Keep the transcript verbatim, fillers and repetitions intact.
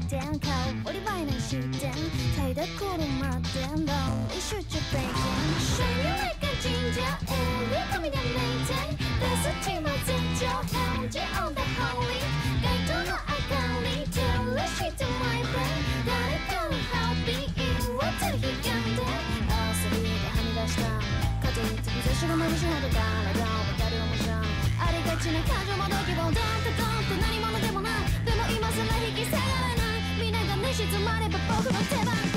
点香り映えない終点怠惰頃までロンリ集中ベイキンシャイニーライカ神社エリー神でメイテインベスチも絶頂ヘンジ on the holy 街灯の明かり照らして my brain 誰かのハッピーをつりひがんで遊びではみ出したかといって日差しが眩しい肌からがわかる思いじゃんありがちな感情もどきをドンってドンって何者でもないでも今更引き下がれない皆が寝静まれば僕の手番